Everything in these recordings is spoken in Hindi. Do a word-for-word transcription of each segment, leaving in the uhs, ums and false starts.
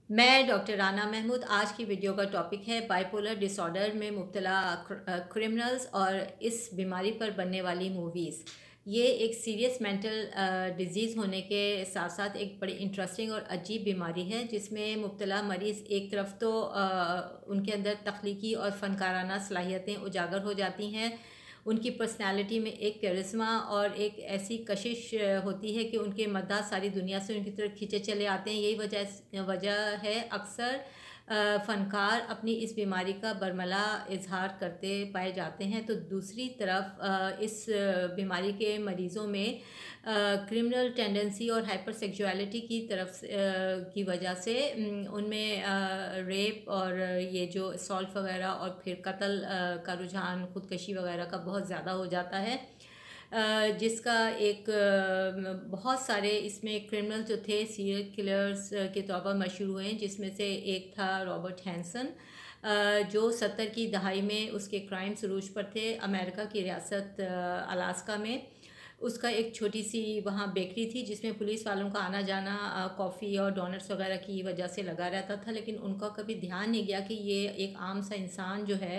मैं डॉक्टर राना महमूद। आज की वीडियो का टॉपिक है बाइपोलर डिसऑर्डर में मुब्तला क्रिमिनल्स और इस बीमारी पर बनने वाली मूवीज़। ये एक सीरियस मेंटल डिजीज़ होने के साथ साथ एक बड़ी इंटरेस्टिंग और अजीब बीमारी है, जिसमें मुब्तला मरीज़ एक तरफ तो आ, उनके अंदर तख्लीकी और फ़नकाराना सलाहियतें उजागर हो जाती हैं। उनकी पर्सनालिटी में एक करिश्मा और एक ऐसी कशिश होती है कि उनके मद्दा सारी दुनिया से उनकी तरफ खींचे चले आते हैं। यही वजह वजह है अक्सर फ़नकार अपनी इस बीमारी का बरमला इजहार करते पाए जाते हैं। तो दूसरी तरफ इस बीमारी के मरीज़ों में क्रिमिनल टेंडेंसी और हाइपर सेक्सुअलिटी की तरफ की वजह से उनमें रेप और ये जो असॉल्ट वगैरह और फिर कत्ल का रुझान, खुदकशी वगैरह का बहुत ज़्यादा हो जाता है, जिसका एक बहुत सारे इसमें क्रिमिनल जो थे सीरियल किलर्स के तौर पर मशहूर हुए हैं, जिसमें से एक था रॉबर्ट हैंसन, जो सत्तर की दहाई में उसके क्राइम्स अरूज पर थे अमेरिका की रियासत अलास्का में। उसका एक छोटी सी वहाँ बेकरी थी जिसमें पुलिस वालों का आना जाना कॉफ़ी और डोनट्स वगैरह की वजह से लगा रहता था, लेकिन उनका कभी ध्यान नहीं गया कि ये एक आम सा इंसान जो है,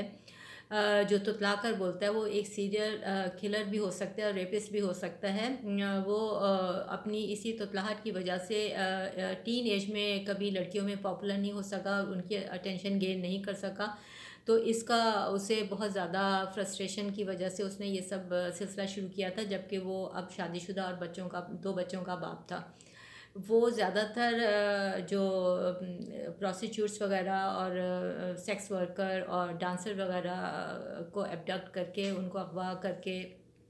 जो तुतला कर बोलता है, वो एक सीरियल किलर भी हो सकता है और रेपिस्ट भी हो सकता है। वो अपनी इसी तुतलाहट की वजह से टीन एज में कभी लड़कियों में पॉपुलर नहीं हो सका और उनकी अटेंशन गेन नहीं कर सका। तो इसका उसे बहुत ज़्यादा फ्रस्ट्रेशन की वजह से उसने ये सब सिलसिला शुरू किया था, जबकि वो अब शादीशुदा और बच्चों का दो बच्चों का बाप था। वो ज़्यादातर जो प्रोस्टिट्यूट्स वगैरह और सेक्स वर्कर और डांसर वगैरह को एबडक्ट करके, उनको अगवा करके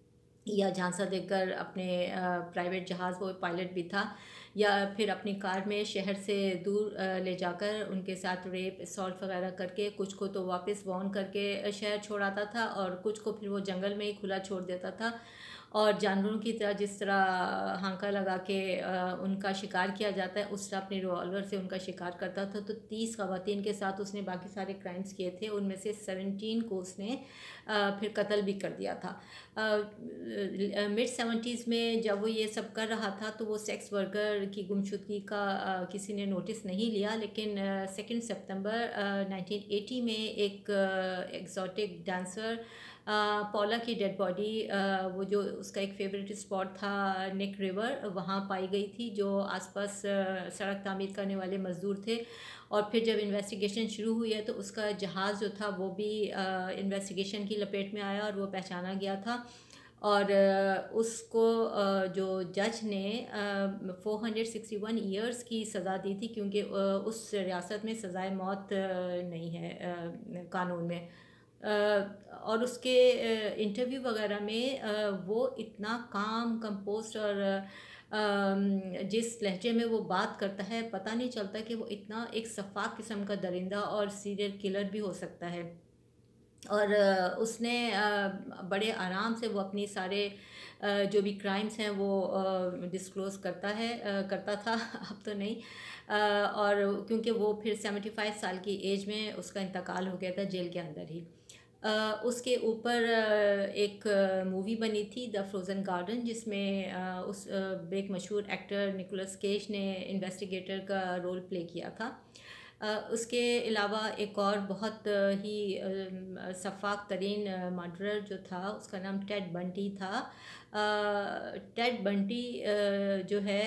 या झांसा देकर अपने प्राइवेट जहाज़, वो पायलट भी था, या फिर अपनी कार में शहर से दूर ले जाकर उनके साथ रेप असॉल्ट वगैरह करके कुछ को तो वापस वॉन करके शहर छोड़ आता था और कुछ को फिर वो जंगल में ही खुला छोड़ देता था और जानवरों की तरह जिस तरह हांका लगा के उनका शिकार किया जाता है उस तरह अपने रिवॉल्वर से उनका शिकार करता था। तो तीस ख़वातीन के साथ उसने बाकी सारे क्राइम्स किए थे, उनमें से सेवनटीन को उसने फिर कत्ल भी कर दिया था। मिड सेवेंटीज़ में जब वो ये सब कर रहा था तो वो सेक्स वर्कर की गुमशुदगी का किसी ने नोटिस नहीं लिया, लेकिन सेकेंड सितंबर नाइनटीन एटी में एक एक्सोटिक डांसर पॉला की डेड बॉडी, वो जो उसका एक फेवरेट स्पॉट था नेक रिवर, वहाँ पाई गई थी, जो आसपास सड़क तामीर करने वाले मज़दूर थे। और फिर जब इन्वेस्टिगेशन शुरू हुई है तो उसका जहाज़ जो था वो भी इन्वेस्टिगेशन की लपेट में आया और वो पहचाना गया था। और उसको जो जज ने four hundred sixty one years की सज़ा दी थी, क्योंकि उस रियासत में सज़ाए मौत नहीं है कानून में। और उसके इंटरव्यू वगैरह में वो इतना काम कंपोस्ट और जिस लहजे में वो बात करता है, पता नहीं चलता कि वो इतना एक शफाक किस्म का दरिंदा और सीरियल किलर भी हो सकता है। और उसने बड़े आराम से वो अपनी सारे जो भी क्राइम्स हैं वो डिस्क्लोज़ करता है करता था अब तो नहीं। और क्योंकि वो फिर सेवेंटी फाइव साल की एज में उसका इंतकाल हो गया था जेल के अंदर ही। उसके ऊपर एक मूवी बनी थी द फ्रोज़न गार्डन, जिसमें उस एक मशहूर एक्टर निकोलस केज ने इन्वेस्टिगेटर का रोल प्ले किया था। उसके अलावा एक और बहुत ही शफ़ाक तरीन मर्डरर जो था, उसका नाम टेड बंटी था। टेड बंटी जो है,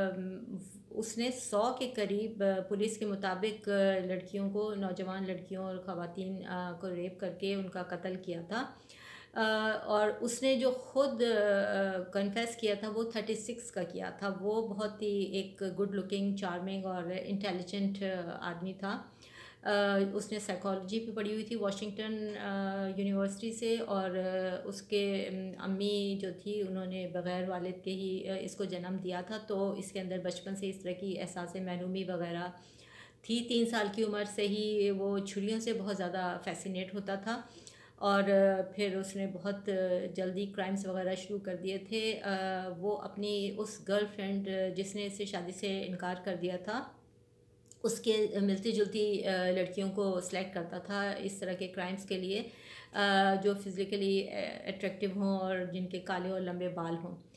उसने सौ के करीब पुलिस के मुताबिक लड़कियों को, नौजवान लड़कियों और ख़वातीन को रेप करके उनका कत्ल किया था। और उसने जो ख़ुद कन्फेस किया था वो थर्टी सिक्स का किया था। वो बहुत ही एक गुड लुकिंग, चार्मिंग और इंटेलिजेंट आदमी था। Uh, उसने साइकोलॉजी भी पढ़ी हुई थी वाशिंगटन यूनिवर्सिटी से, और uh, उसके अम्मी जो थी उन्होंने बग़ैर वालिद के ही uh, इसको जन्म दिया था। तो इसके अंदर बचपन से इस तरह की एहसास महरूमी वगैरह थी। तीन साल की उम्र से ही वो छुरियों से बहुत ज़्यादा फैसिनेट होता था और फिर उसने बहुत जल्दी क्राइम्स वगैरह शुरू कर दिए थे। वो अपनी उस गर्लफ्रेंड जिसने इससे शादी से इनकार कर दिया था, उसके मिलती जुलती लड़कियों को सिलेक्ट करता था इस तरह के क्राइम्स के लिए, जो फिज़िकली अट्रैक्टिव हों और जिनके काले और लंबे बाल हों।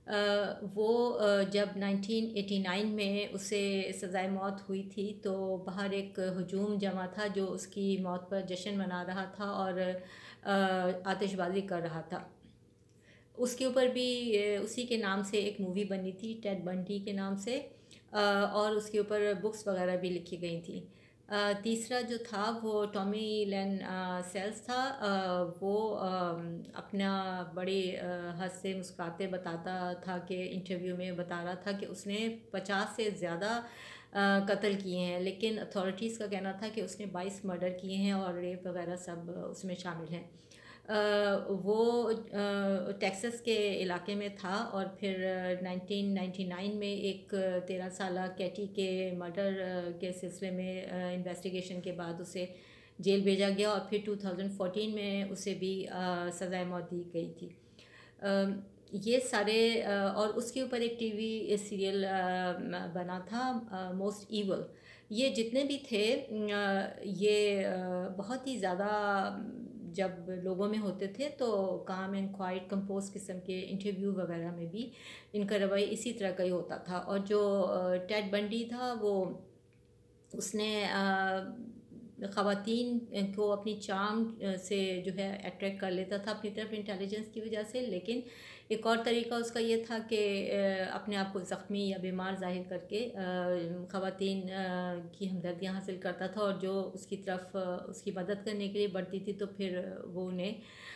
वो जब नाइनटीन एटी नाइन में उसे सज़ाए मौत हुई थी तो बाहर एक हजूम जमा था जो उसकी मौत पर जश्न मना रहा था और आतिशबाजी कर रहा था। उसके ऊपर भी उसी के नाम से एक मूवी बनी थी, टेड बंडी के नाम से, और उसके ऊपर बुक्स वगैरह भी लिखी गई थी। तीसरा जो था वो टॉमी लैन सेल्स था। वो अपना बड़े हंस से मुस्कुराते बताता था कि इंटरव्यू में बता रहा था कि उसने पचास से ज़्यादा कत्ल किए हैं, लेकिन अथॉरिटीज़ का कहना था कि उसने बाईस मर्डर किए हैं और रेप वगैरह सब उसमें शामिल हैं। वो टेक्सास के इलाके में था और फिर नाइनटीन नाइंटी नाइन में एक तेरह साला कैटी के मर्डर के सिलसिले में इन्वेस्टिगेशन के बाद उसे जेल भेजा गया और फिर टू थाउजेंड फोर्टीन में उसे भी सज़ाए मौत दी गई थी। ये सारे और उसके ऊपर एक टीवी सीरियल बना था, मोस्ट ईवल। ये जितने भी थे ये बहुत ही ज़्यादा जब लोगों में होते थे तो काम एंड क्वाइट कंपोज किस्म के इंटरव्यू वगैरह में भी इनका रवैया इसी तरह का ही होता था। और जो टेड बंडी था वो उसने ख़वातीन को अपनी चार्म से जो है अट्रैक्ट कर लेता था अपनी तरफ इंटेलिजेंस की वजह से, लेकिन एक और तरीका उसका ये था कि अपने आप को ज़ख्मी या बीमार जाहिर करके ख़वातीन की हमदर्दियाँ हासिल करता था और जो उसकी तरफ उसकी मदद करने के लिए बढ़ती थी तो फिर वो उन्हें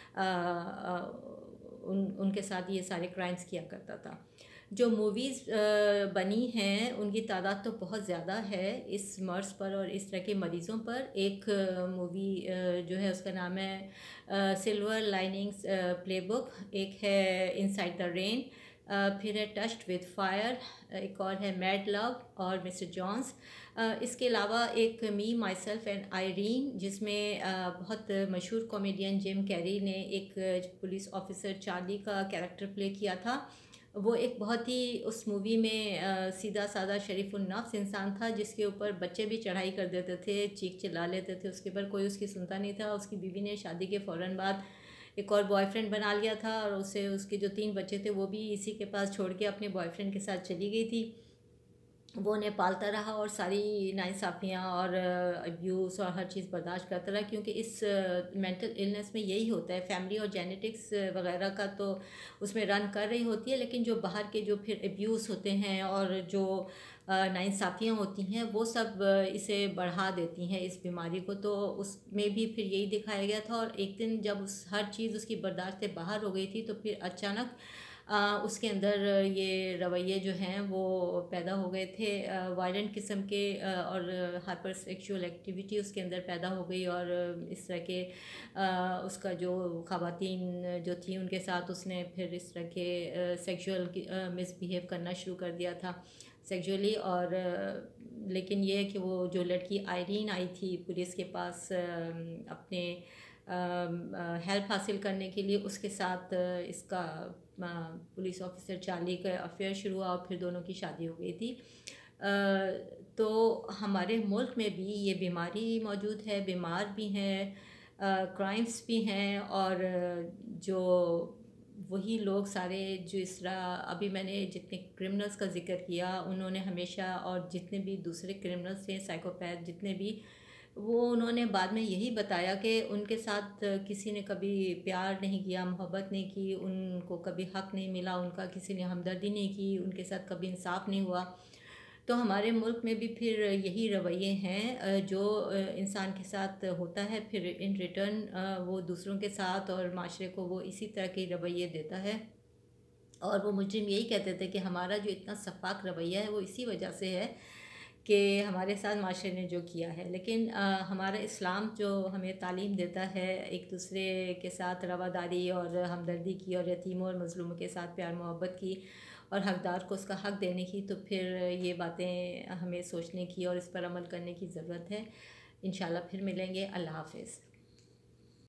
उन उनके साथ ये सारे क्राइम्स किया करता था। जो मूवीज़ बनी हैं उनकी तादाद तो बहुत ज़्यादा है इस मर्ज़ पर और इस तरह के मरीज़ों पर। एक मूवी जो है उसका नाम है सिल्वर लाइनिंग्स प्लेबुक, एक है इनसाइड द रेन, फिर है टच्ड विद फायर, एक और है मैड लव और मिस्टर जॉन्स। इसके अलावा एक me myself and Irene जिसमें बहुत मशहूर कॉमेडियन जिम कैरी ने एक पुलिस ऑफिसर चार्ली का कैरेक्टर प्ले किया था। वो एक बहुत ही उस मूवी में आ, सीधा साधा शरीफुन्नफ्स इंसान था जिसके ऊपर बच्चे भी चढ़ाई कर देते थे, चीख चिल्ला लेते थे उसके ऊपर, कोई उसकी सुनता नहीं था। उसकी बीवी ने शादी के फ़ौरन बाद एक और बॉयफ्रेंड बना लिया था और उसे उसके जो तीन बच्चे थे वो भी इसी के पास छोड़ के अपने बॉयफ्रेंड के साथ चली गई थी। वो उन्हें पालता रहा और सारी नाइंसाफ़ियाँ और अब्यूज़ और हर चीज़ बर्दाश्त करता रहा, क्योंकि इस मेंटल इलनेस में यही होता है, फैमिली और जेनेटिक्स वगैरह का तो उसमें रन कर रही होती है, लेकिन जो बाहर के जो फिर अब्यूज़ होते हैं और जो नाइंसाफ़ियाँ होती हैं वो सब इसे बढ़ा देती हैं इस बीमारी को। तो उसमें भी फिर यही दिखाया गया था। और एक दिन जब उस हर चीज़ उसकी बर्दाश्त से बाहर हो गई थी तो फिर अचानक आ, उसके अंदर ये रवैये जो हैं वो पैदा हो गए थे, वायलेंट किस्म के आ, और हाइपर सेक्सुअल एक्टिविटी उसके अंदर पैदा हो गई और इस तरह के आ, उसका जो ख़वातीन जो थी उनके साथ उसने फिर इस तरह के सेक्सुअल मिसबिहेव करना शुरू कर दिया था सेक्सुअली। और लेकिन ये है कि वो जो लड़की आयरीन आई थी पुलिस के पास अपने हेल्प हासिल करने के लिए, उसके साथ इसका पुलिस ऑफिसर चार्ली का अफेयर शुरू हुआ और फिर दोनों की शादी हो गई थी। तो हमारे मुल्क में भी ये बीमारी मौजूद है, बीमार भी हैं, क्राइम्स भी हैं, और जो वही लोग सारे जो इस तरह अभी मैंने जितने क्रिमिनल्स का जिक्र किया उन्होंने हमेशा, और जितने भी दूसरे क्रिमिनल्स थे साइकोपैथ जितने भी, वो उन्होंने बाद में यही बताया कि उनके साथ किसी ने कभी प्यार नहीं किया, मोहब्बत नहीं की, उनको कभी हक़ नहीं मिला, उनका किसी ने हमदर्दी नहीं की, उनके साथ कभी इंसाफ नहीं हुआ। तो हमारे मुल्क में भी फिर यही रवैये हैं जो इंसान के साथ होता है, फिर इन रिटर्न वो दूसरों के साथ और माशरे को वो इसी तरह के रवैये देता है। और वो मुजरिम यही कहते थे कि हमारा जो इतना शफ़ाक रवैया है वो इसी वजह से है कि हमारे साथ माशरे ने जो किया है। लेकिन आ, हमारा इस्लाम जो हमें तालीम देता है एक दूसरे के साथ रवादारी और हमदर्दी की और यतीमों और मज़लूमों के साथ प्यार मोहब्बत की और हक़दार को उसका हक़ देने की, तो फिर ये बातें हमें सोचने की और इस पर अमल करने की ज़रूरत है। इंशाल्लाह फिर मिलेंगे। अल्लाह हाफ़िज़।